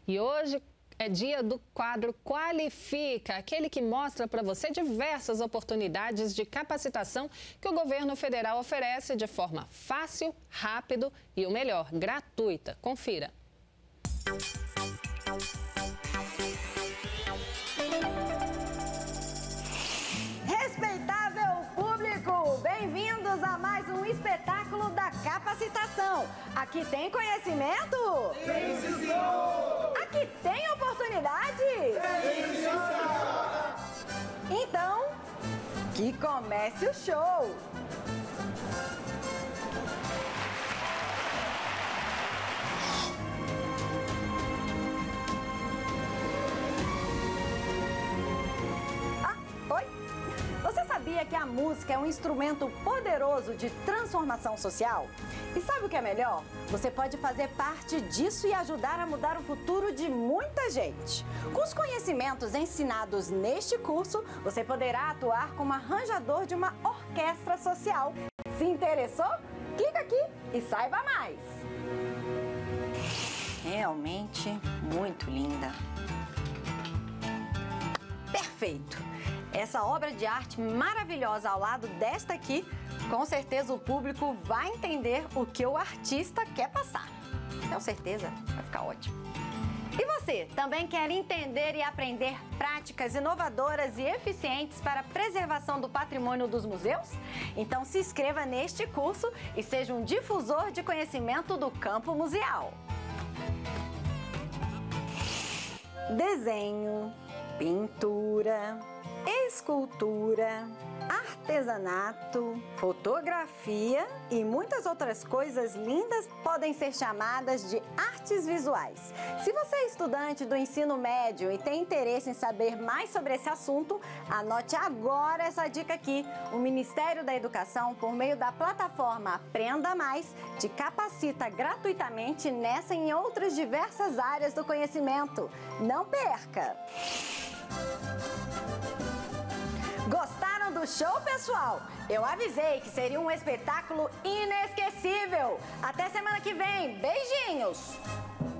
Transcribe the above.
E hoje é dia do quadro Qualifica, aquele que mostra para você diversas oportunidades de capacitação que o governo federal oferece de forma fácil, rápido e, o melhor, gratuita. Confira. Respeitável público, bem-vindos a mais um espetáculo da capacitação. Aqui tem conhecimento? Sim, senhor! Aqui tem oportunidade? Sim, senhor! Então, que comece o show! Você sabia que a música é um instrumento poderoso de transformação social? E sabe o que é melhor? Você pode fazer parte disso e ajudar a mudar o futuro de muita gente. Com os conhecimentos ensinados neste curso, você poderá atuar como arranjador de uma orquestra social. Se interessou? Clica aqui e saiba mais! Realmente muito linda. Perfeito! Essa obra de arte maravilhosa ao lado desta aqui, com certeza o público vai entender o que o artista quer passar. Tenho certeza, vai ficar ótimo. E você, também quer entender e aprender práticas inovadoras e eficientes para a preservação do patrimônio dos museus? Então se inscreva neste curso e seja um difusor de conhecimento do campo museal. Desenho, pintura, escultura, artesanato, fotografia e muitas outras coisas lindas podem ser chamadas de artes visuais. Se você é estudante do ensino médio e tem interesse em saber mais sobre esse assunto, anote agora essa dica aqui. O Ministério da Educação, por meio da plataforma Aprenda Mais, te capacita gratuitamente nessa e em outras diversas áreas do conhecimento. Não perca! Gostaram do show, pessoal? Eu avisei que seria um espetáculo inesquecível. Até semana que vem. Beijinhos!